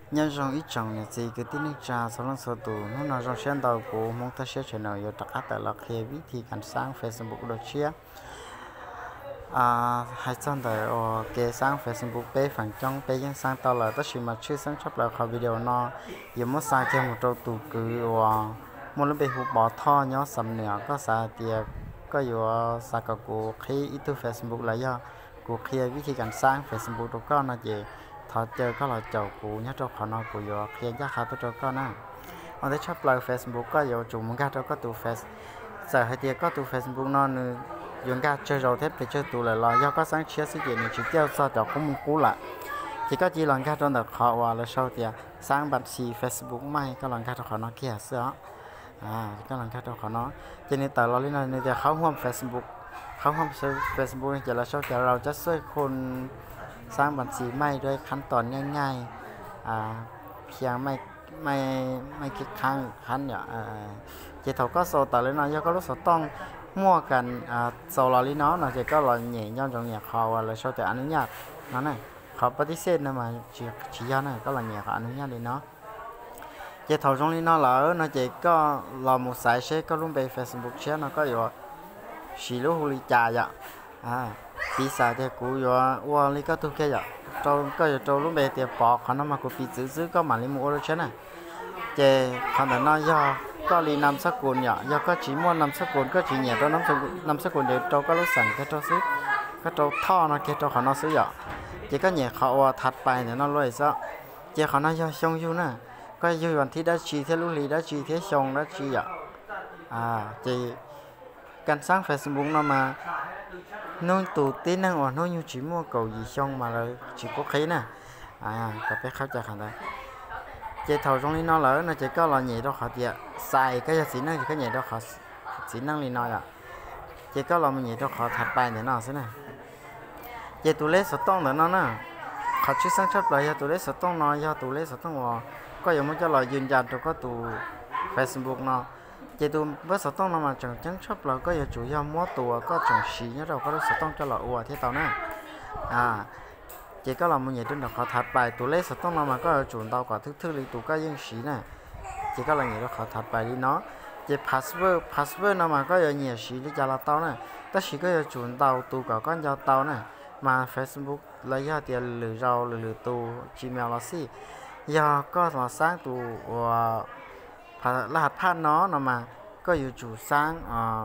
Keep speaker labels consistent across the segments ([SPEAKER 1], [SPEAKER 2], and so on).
[SPEAKER 1] nhân trong ít trong này gì cái tin trà sau lần sau tù nó nói trong xem đầu của mong ta sẽ channel yêu đặc biệt là khi viết thì cảnh sáng Facebook được chia hay xong rồi cái sáng Facebook page phần trong page những sáng tao là tất nhiên mà chưa sáng chấp là khỏi video nó giờ muốn sáng cho một trâu tù cứ muốn lúc bị hụt bỏ thò nhớ sầm nè có sao thì có dù sao cả của khi ít từ Facebook là do của khi viết thì cảnh sáng Facebook được có nó gì thọ chơi có là chầu của nhớ cho họ nói của giờ khi giá khá tôi cho con á ở đây shop lại Facebook có giờ chủ muốn ra cho có tụ face giờ hay tiệt có tụ Facebook nó dùng ra chơi rồi thế thì chơi tụ lại lo do có sáng chia sự kiện này chỉ tiêu sao cho không muốn cũ lại chỉ có chỉ lần ra trong được họ và là sau thì sáng bản xì Facebook mai có lần ra cho họ nó kia xưa có lần ra cho họ nó cho nên tại lo lý này thì không hôm Facebook không Facebook chỉ là sau thìเราจะช่วยคนสร้างบัญชีใหม่ด้วยขั้นตอนง่ายๆเพียงไม่คิดขั้นเนี่ยเจ้าก็โซต่อเลยนะย่อก็รู้สึกต้องมั่วกันโซลาลีน้องนะเจ้าก็ลอยเหนี่ยย้อนตรงเนี่ยเขาอะไรโซแต่อนุญาตนั่นน่ะเขาปฏิเสธนะมาชี้ย้อนน่ะก็ลอยเหนี่ยเขาอนุญาตเลยเนาะเจ้าตรงนี้น้องเหล่านะเจ้าก็รอหมดสายเช็คก็รุ่งไป Facebook เช็คนะก็อยู่สีลูกหูลิจ่ายปีศาจกูอยู่ว่าลิก็ทุกแค่ยก็อยู่ตรงรุ่งไปเตียปอกเขานำมากูปีซื้อก็มาลิมูโอรเช่นน่ะเจ้าขนาดน้อยก็ลีนำสกุลย่อก็chỉ muaนำสกุลก็chỉ nhẹตัวนำสกุลเดี๋ยวเราก็รู้สั่งก็เราซื้อก็เราท่อนะก็เราเขาน้อซื้อเจ้าก็nhẹเขาว่าถัดไปเนี่ยน้องรวยซะเจ้าเขาน้อยชงอยู่น่ะก็อยู่วันที่ได้ชีเทลุลีได้ชีเทชงได้ชีเจ้าการสร้าง Facebook nó mà nông tụ tí năng or nông như chỉ mua cầu gì xong mà là chỉ có khí nè có cái khác chặt hẳn đây chế thầu trong nó lỡ nó chỉ có là nhẹ đó họ tiệt xài cái gì nó thì cái nhẹ đó họ chỉ năng li nói chỉ có là nhẹ đó họ thật bài để nó thế này chế tụ lết sốt tông để nó nè họ chưa sáng chấp lại tụ lết sốt tông nó do tụ lết sốt tông có giống như cho làยืนยันcho có tụ Facebook nó chế tụ với sốt tông nó mà chẳng chắn chấp là có giờ chủ yếu mua tụ có chẳng xí nhớ đâu có sốt tông cho là thế tao nè chỉ có làm một nhảy trên đó họ thật bài tụ lấy sốt tông nó mà có chuẩn tao quả thức đi tụ cái dương xí nè chỉ có là nhảy đó họ thật bài đi nó chỉ password nó mà có giờ nhảy xí đi cho là tao nè tất chỉ có giờ chuẩn tao tụ cả con giao tao nè mà Facebook lấy ra tiền lừa tụ Gmail là gì giờ có mà sáng tụ là hạt phan nó mà có giờ chủ sáng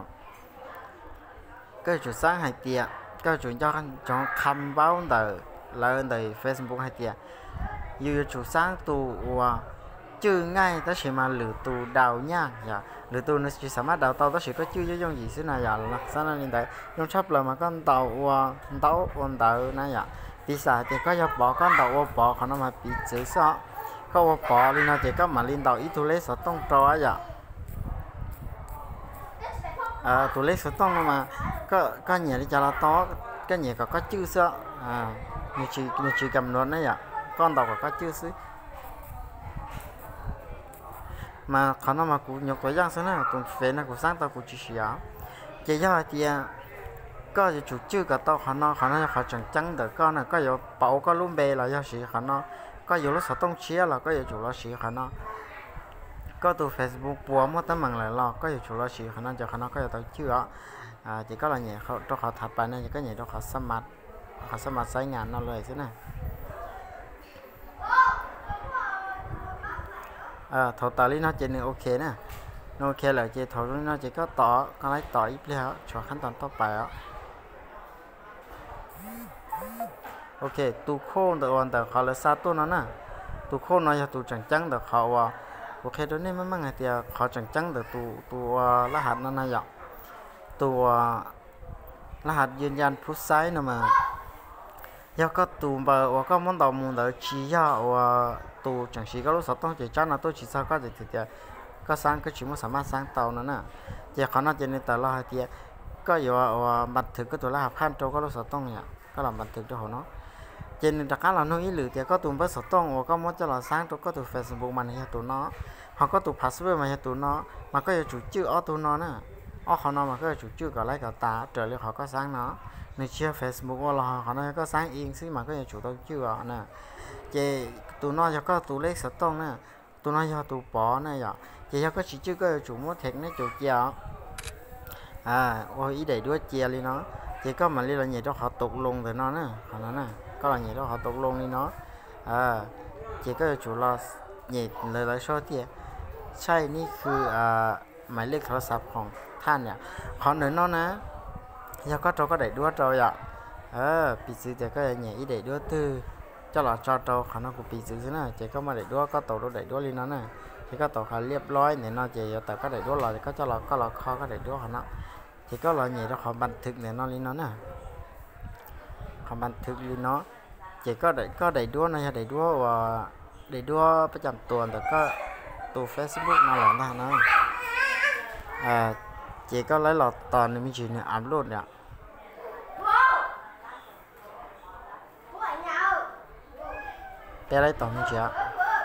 [SPEAKER 1] cái chủ sáng hay tiền cái chủ cho khăm báo tờ lên đời Facebook hay tiệt như chủ sáng tụ chưa ngay ta chỉ mà lừa tụ đào nha lừa tụ nó chỉ sắm đào tàu ta chỉ có chưa dùng gì xí này là sao nên đấy dùng shop là mà con tàu này đi xài thì có bỏ con tàu bỏ còn nó mà bị chữ sao có bỏ lên nó chỉ có mà lên tàu ít tu lấy sợ tông trò tu lấy sợ tông mà có nhà đi cho nó to cái nhà có chữ sao người chỉ cầm luôn đấy con tàu có chữ xí mà khả năng mà cũng nhục cái giang xí này cũng phê nó cũng sáng tàu cũng chỉ xíu chỉ do thì có chủ chữ cả tàu khả năng họ chẳng được con này có nhiều bảo có luôn bề là do xí khả năng có nhiều lúc sợ tông chia là có nhiều chủ lo xí khả năng có từ Facebook bùa mất tấm bằng lại lo có nhiều chủ lo xí khả năng cho khả năng có nhiều tàu chữ chỉ có là nhẹ họ cho họ thật bài này chỉ có nhẹ cho họ sắm mặt sai ngàn nó lời thế này thầu tờ lý nó chỉ nên ok nè nó ok là chỉ thầu nó chỉ có tỏ con lấy tỏ ít léo choขั้นตอนต่อไปok tu khô từวันแต่เขาเลยซาตัวนั้นน่ะtu khô nóจะtuจังแต่เขาโอเคตัวนี้มันมั่งไงเดียวเขาจังแต่ตัวรหัสนั่นน่ะตัวรหัสยืนยันผู้ใช้นะมาแล้วก็ตัวเบอร์ว่าก็มันต่อมูลแต่ชี้ยาว่าตัวจังสีก็รู้สึกต้องจะจ้างนะตัวชี้ซาก็จะถือก็สร้างก็ชิมว่าสามารถสร้างเตานั่นน่ะจะเขาน่าจะในแต่ละทีก็อยู่ว่าบันทึกก็ตัวรหัสพันโจก็รู้สึกต้องเนี่ยก็ลำบันทึกด้วยหัวเนาะเจนจากการเราโน้ยหรือเดียวก็ตัวบัสต้องว่าก็มันจะเราสร้างตัวก็ตัว Facebook มันให้ตัวเนาะเขาก็ตัว password มาให้ตัวเนาะมันก็จะจุดชื่อตัวเนาะน่ะเขาเนาะมันก็จุดชื่อกับไลค์กับตาเจอเลยเขาก็สร้างเนาะในเชื่อ Facebook ว่าเราเขาเนาะก็สร้างเองซึ่งมันก็จะจุดตัวชื่อน่ะเจต tụ nó cho có tụ lấy sợ tông nè tụ nó cho tụ bỏ nè vậy chỉ cho có chỉ chưa có chủ mua thẹn nó chủ chia ôi ý để đua chia đi nó chỉ có mà đi là nhảy đó họ tục luôn thì nó nè họ nói nè có là nhảy đó họ tục luôn đi nó chỉ có chủ lo nhảy lời số tiềnใช่นี่คือหมายเลขโทรศัพท์ของท่านเนี่ยขอหน่อยน้องนะแล้วก็เราก็ได้ด้วยเราอ่ะปีซื้อแต่ก็อย่างนี้ได้ด้วยตื้อเจ้าหล่อจอเราเขาน้องกูปีซื้อนะเจ๊ก็มาได้ด้วยก็ต่อเราได้ด้วยเลยนั่นน่ะเจ๊ก็ต่อเขาเรียบร้อยเนี่ยน้องเจ๊แต่ก็ได้ด้วยเราก็เจ้าหล่อก็เราคอก็ได้ด้วยเขาเนาะเจ๊ก็เราเนี่ยเราขอบันทึกเนี่ยน้องเลยนั่นน่ะเขาบันทึกเลยเนาะเจ๊ก็ได้ด้วยนะได้ด้วยว่าได้ด้วยประจำตัวแต่ก็ตัว Facebook นั่นแหละนะเจ๊ก็ไล่หลอดตอนนี้มีชื่อเนี่ยอัพโหลดเนี่ยไปไล่ต่อมีชื่อ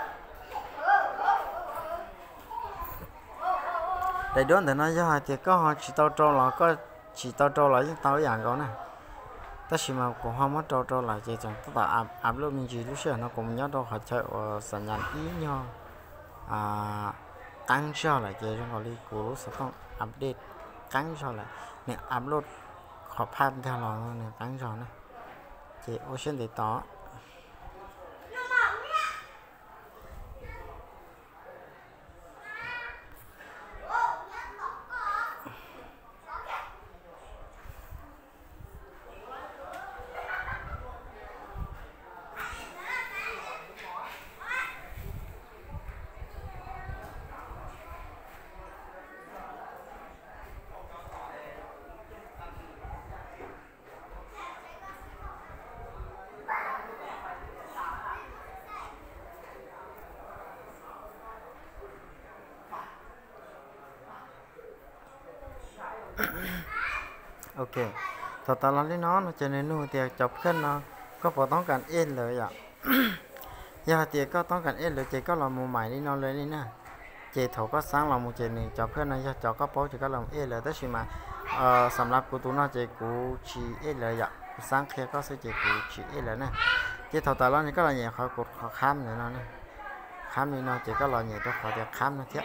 [SPEAKER 1] ได้ด้วยแต่น้อยจะเจ๊ก็chỉ tao trâu là có chỉ tao trâu là những taoอย่างเขานะแต่ชิมาของเขาไม่trâu làเจ๊จังแต่อัพโหลดมีชื่อรู้เชื่อนะผมnhớ đâu họ chơiสัญญาณý nhau tăng cho lại chơi trong gọi của sẽ không update tăng cho lại nè upload khó phát theo nó nè tăng cho này chị ocean để tỏ ok thật ta nói nó cho nên nuôi thì chọcขึ้นnó có phảiต้องการเอ็นเลยอ่ะgiờ thì cóต้องการเอ็นเลยchị có làm một mày đi nó lên đi nè chị thầu có sáng làm một chị này chọcขึ้นnày chọc có bố chị có làm อ็นเลยแต่ชิมาสำหรับกูตัวน้อยchịกูchỉเอ็นเลยอ่ะsáng kia có sẽ chịกูchỉเอ็นเลยnè chị thầu ta nóiก็là nhẹเขากดเขาข้ามเลยnó nèข้ามนี่nó chị có là nhẹ tôi khỏiจะข้ามnó thiệt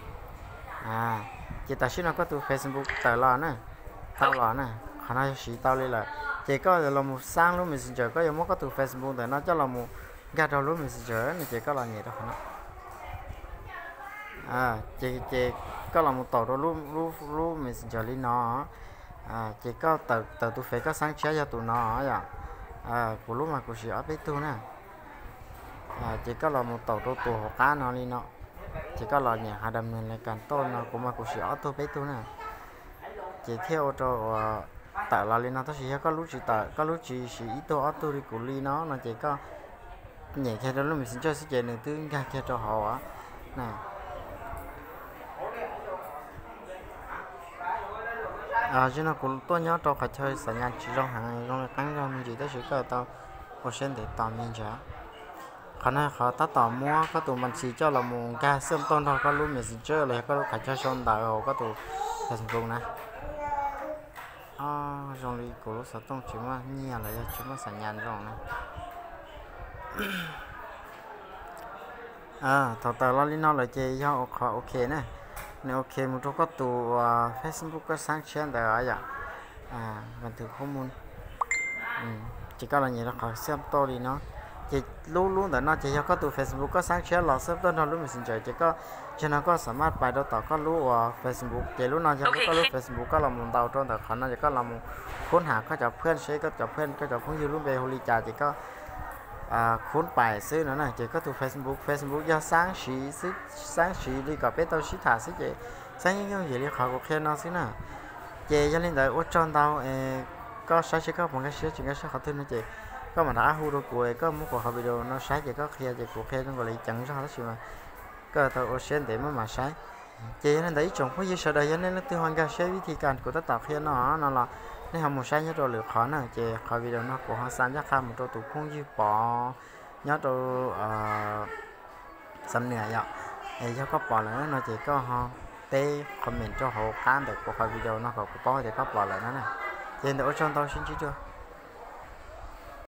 [SPEAKER 1] chị ta xin nó có từ Facebook tại lo nè tao lo nè khả năng chỉ tao lên là chỉ có là một sáng lúc Messenger có giống có từ Facebook tại nó cho là một gạt đầu lúc Messenger này chỉ có là gì đó nó chỉ có là một tổ đó lúc Messenger lên nó chỉ có từ tôi phải có sáng chế cho tụi nó vậy của lúc mà của chị ở bên tôi nè chỉ có là một tổ đó tụi họ cá nó lên nó chỉ có là nhà hàng đầm này càng tôn nó của mà của chị ở tôi bên tôi nè chỉ theo cho tại là lên nó chỉ có lúc chỉ tại có lúc chỉ ít tôi đi của ly nó chỉ có nhảy theo đó lúc mình xin chơi sẽ chơi nữa tương ra theo cho họ nè cho nó cũng tôi nhớ cho phải chơi sản nhân chỉ trong hàng trong tăng ra mình chỉ tới chỉ có tao có xem để tao mình trả khả năng họ ta tao mua có tụi mình chỉ cho là một cái xem tôn thôi có lúc mình xin chơi là có lúc phải chơi xong đại hồ có tụi thành công nè trong đi của lúc sáu tông chỉ mà nhia là chỉ mà sản nhân rồi nè thầu tờ lo nó là chơi cho ok nè nếu ok một chỗ có tụ Facebook có sáng chén tại ở vậy mình thử không muốn chỉ có là gì đó khỏi xem to đi nó chỉ luôn luôn tại nó chỉ cho có tụ Facebook có sáng chén là xem to nó lúc mình xin chơi chỉ có cho nó cóสามารถ bài đó tao có lúc Facebook chỉ lúc nào cho có lúc Facebook có làm một tàu trong tài khoản nó chỉ có làm mộtค้นหาก็จะเพื่อนใช้ก็จะเพื่อนก็จะพุ่งยืนรุ่นเบลลีจ่าchỉ cóค้นไปซื้อนั่นน่ะchỉ có tụ Facebook do sáng chỉ đi gặp bé tao xí thả xí chị sáng những gì đi khỏi có khen nó xí nè chị cho nên tại út tròn tao có sáng chỉ có một cái xí chỉ có sáng họ tin nó chị có mà đã hú đồ cuối có một cuộc họp video nó sáng chỉ có khen chị cuộc khen nó gọi là chẳng sao hết xí mà có tao út xem để mà sáng chị nên thấy chồng có gì sợ đời cho nên nó tư hoàn cả sẽวิธีการcủa tất cả khen nó là nếu không một sáng nhớ rồi lựa khó nè chị khỏi video nó của họ sáng chắc khá một chỗ tụ không dư bỏ nhớ rồi xâm nè vậy thì cho các bạn lại nó chỉ có họ tê comment cho họ can được của video nó có bỏ thì các bạn lại nó này trên đó trong tao xin chứ chưa